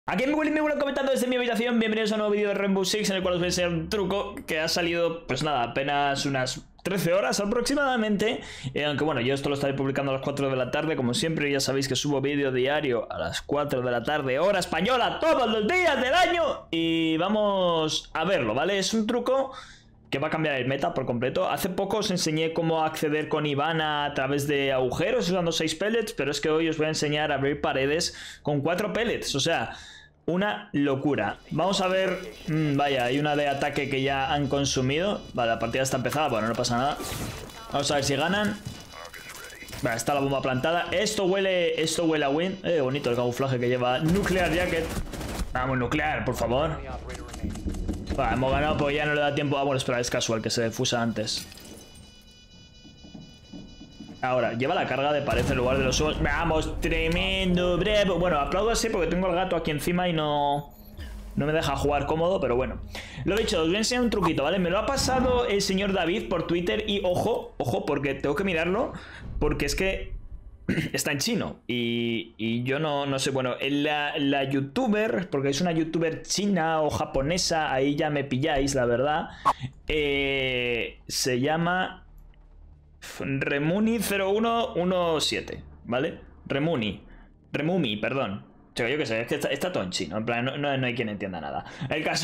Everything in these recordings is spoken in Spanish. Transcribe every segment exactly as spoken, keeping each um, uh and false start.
Aquí en Willy me vuelvo comentando desde mi habitación. Bienvenidos a un nuevo vídeo de Rainbow Six, en el cual os voy a enseñar un truco que ha salido, pues nada, apenas unas trece horas aproximadamente. eh, Aunque bueno, yo esto lo estaré publicando a las cuatro de la tarde. Como siempre, ya sabéis que subo vídeo diario a las cuatro de la tarde, hora española, todos los días del año. Y vamos a verlo, ¿vale? Es un truco que va a cambiar el meta por completo. Hace poco os enseñé cómo acceder con Ivana a través de agujeros usando seis pellets, pero es que hoy os voy a enseñar a abrir paredes con cuatro pellets. O sea, una locura. Vamos a ver. Mmm, vaya, hay una de ataque que ya han consumido. Vale, la partida está empezada. Bueno, no pasa nada. Vamos a ver si ganan. Vale, está la bomba plantada. Esto huele, esto huele a win. Eh, bonito el camuflaje que lleva Nuclear Jacket. Vamos, nuclear, por favor. Vale, hemos ganado, pues ya no le da tiempo. Ah, bueno, espera, es casual que se fusa antes. Ahora, lleva la carga de pared en lugar de los ojos. Vamos, tremendo, bravo. Bueno, aplaudo así porque tengo al gato aquí encima y no... No me deja jugar cómodo, pero bueno. Lo dicho, os voy a enseñar un truquito, ¿vale? Me lo ha pasado el señor David por Twitter y ojo, ojo, porque tengo que mirarlo. Porque es que está en chino y, y yo no, no sé, bueno, la, la youtuber, porque es una youtuber china o japonesa, ahí ya me pilláis, la verdad. eh, Se llama Remuni cero uno uno siete, ¿vale? Remuni, Remumi, perdón. Yo qué sé, es que está, está todo en chino, en plan, no, no, no hay quien entienda nada. El caso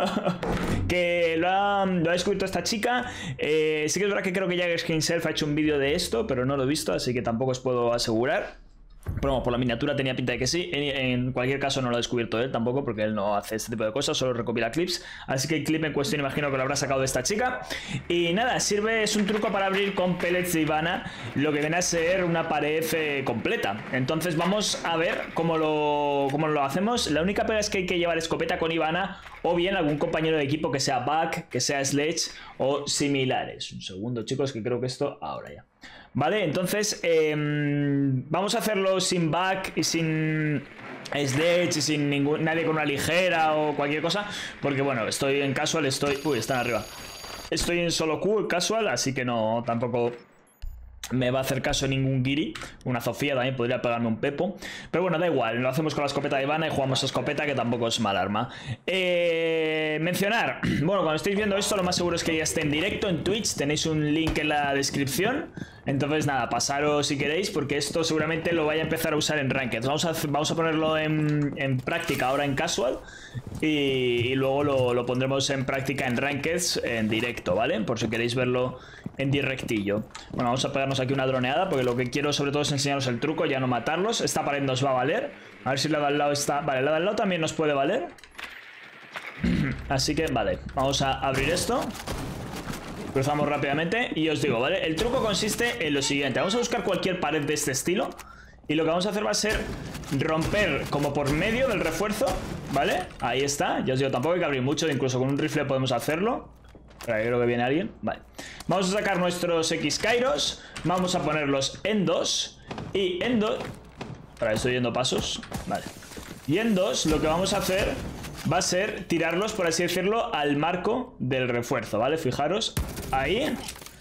que lo ha, lo ha descubierto esta chica. eh, Sí que es verdad que creo que Jagger himself ha hecho un vídeo de esto, pero no lo he visto, así que tampoco os puedo asegurar. Pero bueno, por la miniatura tenía pinta de que sí. En, en cualquier caso no lo ha descubierto él tampoco, porque él no hace este tipo de cosas, solo recopila clips. Así que el clip en cuestión imagino que lo habrá sacado de esta chica. Y nada, sirve, es un truco para abrir con pellets de Ivana lo que viene a ser una pared eh, completa. Entonces vamos a ver cómo lo, cómo lo hacemos. La única pega es que hay que llevar escopeta con Ivana, o bien algún compañero de equipo que sea Buck, que sea Sledge o similares. Un segundo, chicos, que creo que esto ahora ya. Vale, entonces eh, vamos a hacerlo sin back y sin Sledge y sin ningún, nadie con una ligera o cualquier cosa. Porque bueno, estoy en casual, estoy... Uy, están arriba. Estoy en solo Q casual, así que no, tampoco me va a hacer caso ningún Giri. Una Sofía también podría pegarme un pepo. Pero bueno, da igual, lo hacemos con la escopeta de Ivana y jugamos a escopeta, que tampoco es mal arma. eh, Mencionar, bueno, cuando estéis viendo esto, lo más seguro es que ya esté en directo en Twitch. Tenéis un link en la descripción. Entonces nada, pasaros si queréis, porque esto seguramente lo vaya a empezar a usar en Ranked. Vamos a, vamos a ponerlo en, en práctica ahora en Casual. Y, y luego lo, lo pondremos en práctica en Rankeds en directo, ¿vale? Por si queréis verlo en directillo. Bueno, vamos a pegarnos aquí una droneada, porque lo que quiero sobre todo es enseñaros el truco, ya no matarlos. Esta pared nos va a valer. A ver si la de al lado está... Vale, la de al lado también nos puede valer. Así que, vale, vamos a abrir esto. Cruzamos rápidamente y os digo, ¿vale? El truco consiste en lo siguiente. Vamos a buscar cualquier pared de este estilo y lo que vamos a hacer va a ser romper como por medio del refuerzo, ¿vale? Ahí está, ya os digo, tampoco hay que abrir mucho. Incluso con un rifle podemos hacerlo. Pero ahí creo que viene alguien, vale. Vamos a sacar nuestros X-Kairos. Vamos a ponerlos en dos. Y en dos... Ahora estoy yendo pasos, vale. Y en dos lo que vamos a hacer va a ser tirarlos, por así decirlo, al marco del refuerzo, ¿vale? Fijaros, ahí.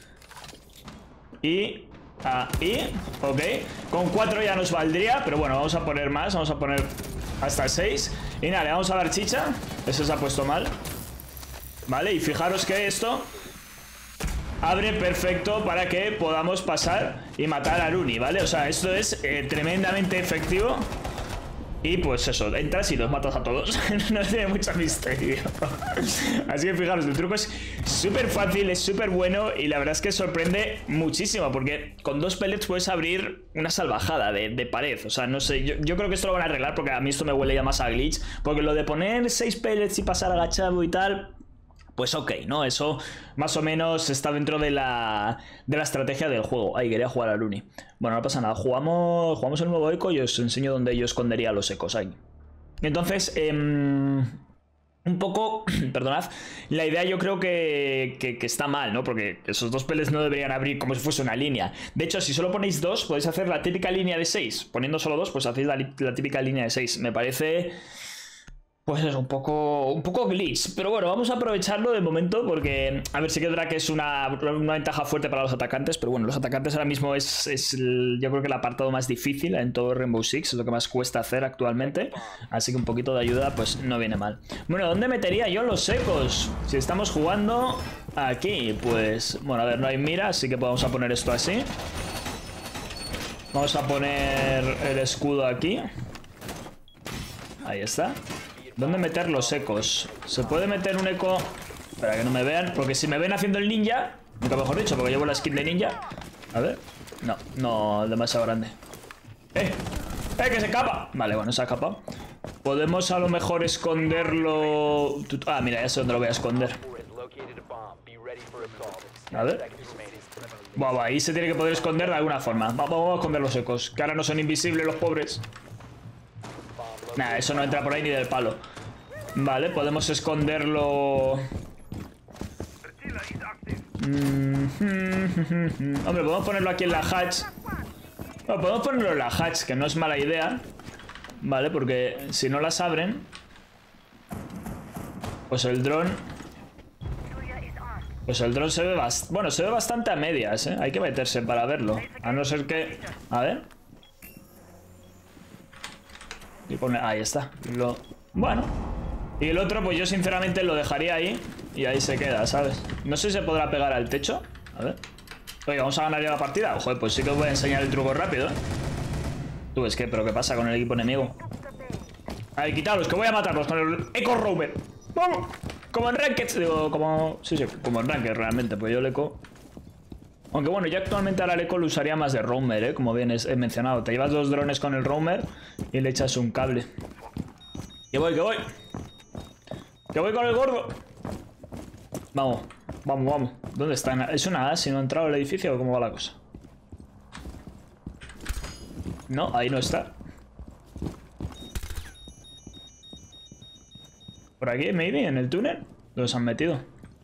Y ahí, ok. Con cuatro ya nos valdría, pero bueno, vamos a poner más. Vamos a poner hasta seis. Y nada, le vamos a dar chicha. Eso se ha puesto mal. Vale, y fijaros que esto abre perfecto para que podamos pasar y matar a Aruni, ¿vale? O sea, esto es eh, tremendamente efectivo. Y pues eso, entras y los matas a todos. No tiene mucho misterio. Así que fijaros, el truco es súper fácil, es súper bueno. Y la verdad es que sorprende muchísimo, porque con dos pellets puedes abrir una salvajada de, de pared. O sea, no sé, yo, yo creo que esto lo van a arreglar, porque a mí esto me huele ya más a glitch. Porque lo de poner seis pellets y pasar agachado y tal, pues ok, ¿no? Eso más o menos está dentro de la, de la estrategia del juego. Ay, quería jugar a Luni. Bueno, no pasa nada. Jugamos, jugamos el nuevo eco y os enseño dónde yo escondería los ecos ahí. Entonces, eh, un poco, perdonad, la idea yo creo que, que, que está mal, ¿no? Porque esos dos pellets no deberían abrir como si fuese una línea. De hecho, si solo ponéis dos, podéis hacer la típica línea de seis. Poniendo solo dos, pues hacéis la, la típica línea de seis. Me parece... Pues es un poco, un poco glitch, pero bueno, vamos a aprovecharlo de momento porque, a ver, sí que es verdad que es una, una ventaja fuerte para los atacantes, pero bueno, los atacantes ahora mismo es, es el, yo creo que el apartado más difícil en todo Rainbow Six, es lo que más cuesta hacer actualmente, así que un poquito de ayuda pues no viene mal. Bueno, ¿dónde metería yo los secos? Si estamos jugando aquí, pues, bueno, a ver, no hay mira, así que vamos a poner esto así. Vamos a poner el escudo aquí. Ahí está. ¿Dónde meter los ecos? ¿Se puede meter un eco? Para que no me vean, porque si me ven haciendo el ninja, nunca mejor dicho, porque llevo la skin de ninja. A ver. No, no, demasiado grande. ¡Eh! ¡Eh, que se escapa! Vale, bueno, se ha escapado. Podemos a lo mejor esconderlo... Ah, mira, ya sé dónde lo voy a esconder. A ver. Buah, ahí se tiene que poder esconder de alguna forma. Vamos a esconder los ecos, que ahora no son invisibles los pobres. Nah, eso no entra por ahí ni del palo. Vale, podemos esconderlo. Mm -hmm. Hombre, podemos ponerlo aquí en la hatch. Bueno, podemos ponerlo en la hatch, que no es mala idea. Vale, porque si no las abren, pues el dron... Pues el dron se ve bastante... Bueno, se ve bastante a medias, ¿eh? Hay que meterse para verlo. A no ser que... A ver... Y pone... Ahí está. Lo... Bueno. Y el otro, pues yo sinceramente lo dejaría ahí. Y ahí se queda, ¿sabes? No sé si se podrá pegar al techo. A ver. Oye, ¿vamos a ganar ya la partida? Joder, pues sí que os voy a enseñar el truco rápido, ¿eh? Tú, es que... ¿Pero qué pasa con el equipo enemigo? Ahí, quitaros, que voy a matarlos con el Eco Rover. ¡Vamos! Como en Ranked. Digo, como... Sí, sí, como en Ranked realmente. Pues yo el Eco... Aunque bueno, yo actualmente ahora el Eco lo usaría más de roamer, ¿eh? Como bien he mencionado. Te llevas dos drones con el roamer y le echas un cable. Que voy, que voy. Que voy con el gordo. Vamos, vamos, vamos. ¿Dónde está? ¿Es una A si no ha entrado el edificio o cómo va la cosa? No, ahí no está. Por aquí, maybe, en el túnel. ¿Dónde se han metido?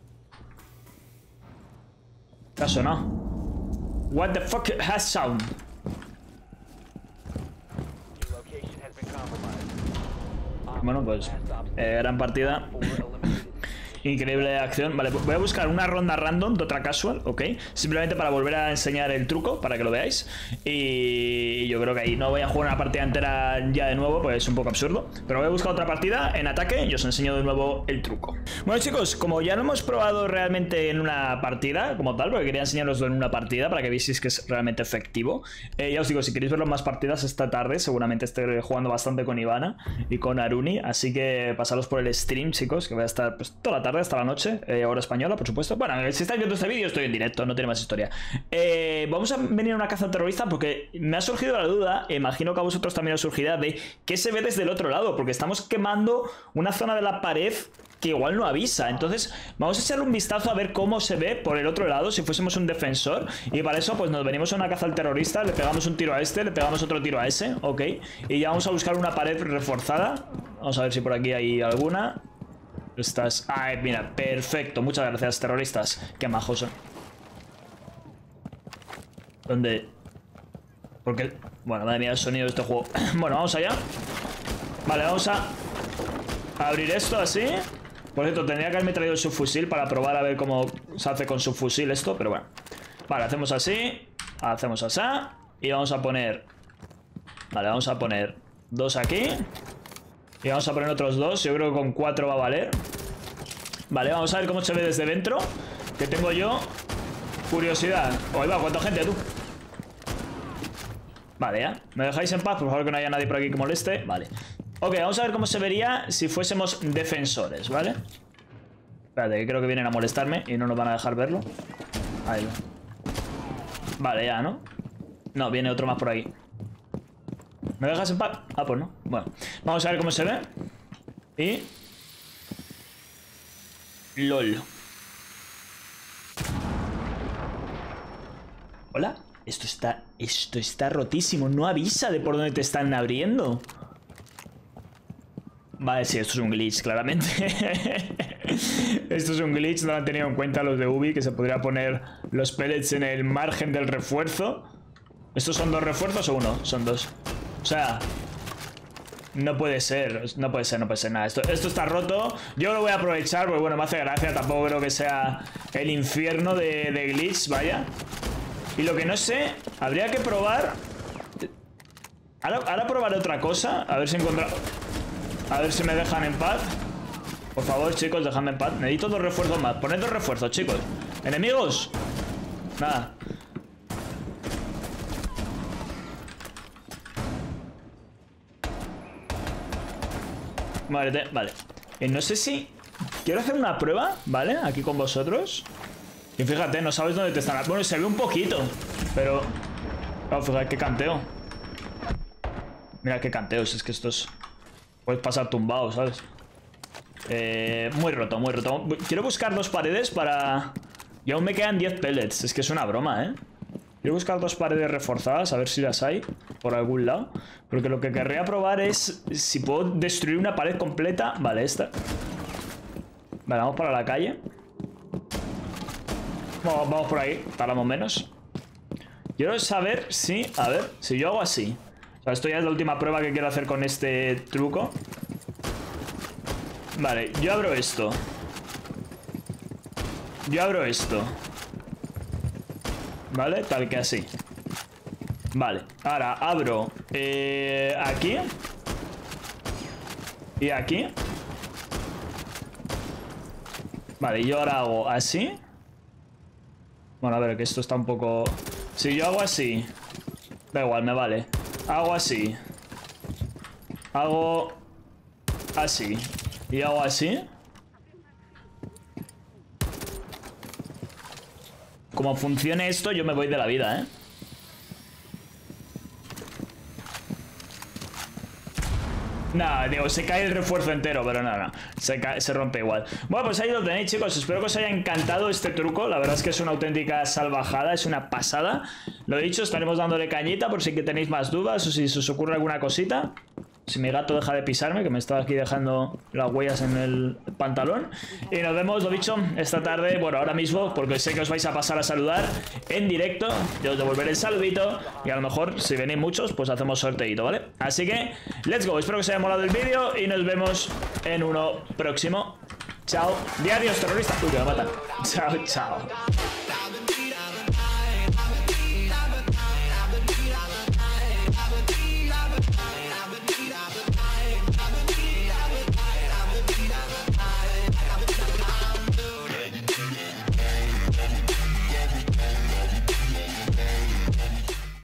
¿Qué ha sonado? What the fuck has sound? Bueno, pues eh, gran partida. Increíble acción. Vale, voy a buscar una ronda random de otra casual, ok. Simplemente para volver a enseñar el truco, para que lo veáis. Y yo creo que ahí no voy a jugar una partida entera ya de nuevo, pues es un poco absurdo. Pero voy a buscar otra partida en ataque y os enseño de nuevo el truco. Bueno, chicos, como ya lo hemos probado realmente en una partida, como tal, porque quería enseñaroslo en una partida para que veáis que es realmente efectivo. Eh, ya os digo, si queréis verlo más partidas esta tarde, seguramente estaré jugando bastante con Ivana y con Aruni. Así que pasaros por el stream, chicos, que voy a estar pues toda la tarde hasta la noche, eh, hora española, por supuesto. Bueno, si estáis viendo este vídeo estoy en directo, no tiene más historia. eh, Vamos a venir a una caza terrorista porque me ha surgido la duda, imagino que a vosotros también os surgirá, de qué se ve desde el otro lado, porque estamos quemando una zona de la pared que igual no avisa. Entonces vamos a echarle un vistazo a ver cómo se ve por el otro lado si fuésemos un defensor. Y para eso pues nos venimos a una caza al terrorista, le pegamos un tiro a este, le pegamos otro tiro a ese, ok. Y ya vamos a buscar una pared reforzada. Vamos a ver si por aquí hay alguna. Estás... Ay, mira, perfecto. Muchas gracias, terroristas. Qué majos son. ¿Dónde? Porque... Bueno, madre mía el sonido de este juego. Bueno, vamos allá. Vale, vamos a abrir esto así. Por cierto, tendría que haberme traído el subfusil para probar a ver cómo se hace con subfusil esto, pero bueno. Vale, hacemos así. Hacemos así. Y vamos a poner... Vale, vamos a poner dos aquí. Y vamos a poner otros dos. Yo creo que con cuatro va a valer. Vale, vamos a ver cómo se ve desde dentro. Que tengo yo curiosidad. Oye, va, ¿cuánta gente, tú? Vale, ya. ¿Me dejáis en paz? Por favor, que no haya nadie por aquí que moleste. Vale. Ok, vamos a ver cómo se vería si fuésemos defensores, ¿vale? Espérate, que creo que vienen a molestarme y no nos van a dejar verlo. Ahí va. Vale, ya, ¿no? No, viene otro más por aquí. ¿Me dejas en paz? Ah, pues no. Bueno, vamos a ver cómo se ve. Y... LOL. ¿Hola? Esto está... Esto está rotísimo. No avisa de por dónde te están abriendo. Vale, sí, esto es un glitch, claramente. Esto es un glitch. No lo han tenido en cuenta los de Ubi, que se podría poner los pellets en el margen del refuerzo. ¿Estos son dos refuerzos o uno? Son dos. O sea, No puede ser, no puede ser, no puede ser nada. Esto, esto está roto. Yo lo voy a aprovechar porque, bueno, me hace gracia. Tampoco creo que sea el infierno de, de glitch, vaya. Y lo que no sé, habría que probar... Ahora, ahora probaré otra cosa. A ver si encuentro... A ver si me dejan en paz. Por favor, chicos, dejadme en paz. Necesito dos refuerzos más. Poned dos refuerzos, chicos. ¿Enemigos? Nada. Vale, vale. Eh, no sé si... Quiero hacer una prueba, ¿vale? Aquí con vosotros. Y fíjate, no sabes dónde te están... Bueno, se ve un poquito, pero... Oh, fíjate qué canteo. Mira qué canteos, es que estos... Puedes pasar tumbado, ¿sabes? Eh, muy roto, muy roto. Quiero buscar dos paredes para... Y aún me quedan diez pellets. Es que es una broma, ¿eh? Quiero buscar dos paredes reforzadas, a ver si las hay por algún lado. Porque lo que querría probar es si puedo destruir una pared completa. Vale, esta. Vale, vamos para la calle. Vamos, vamos por ahí, tardamos menos. Quiero saber si... A ver, si yo hago así. O sea, esto ya es la última prueba que quiero hacer con este truco. Vale, yo abro esto. Yo abro esto. Vale, tal que así. Vale, ahora abro eh, aquí. Y aquí. Vale, yo ahora hago así. Bueno, a ver, que esto está un poco... Si yo hago así... Da igual, me vale. Hago así. Hago... Así. Y hago así. Como funcione esto, yo me voy de la vida, ¿eh? Nada, digo, se cae el refuerzo entero, pero nada, no, se, cae, se rompe igual. Bueno, pues ahí lo tenéis, chicos. Espero que os haya encantado este truco. La verdad es que es una auténtica salvajada, es una pasada. Lo dicho, estaremos dándole cañita por si que tenéis más dudas o si se os ocurre alguna cosita. Si mi gato deja de pisarme, que me estaba aquí dejando las huellas en el pantalón. Y nos vemos, lo dicho, esta tarde, bueno, ahora mismo, porque sé que os vais a pasar a saludar en directo. Yo os devolveré el saludito y a lo mejor, si venís muchos, pues hacemos sorteito, ¿vale? Así que, let's go. Espero que os haya molado el vídeo y nos vemos en uno próximo. Chao. Di adiós, terrorista. Uy, que me matan. Chao, chao.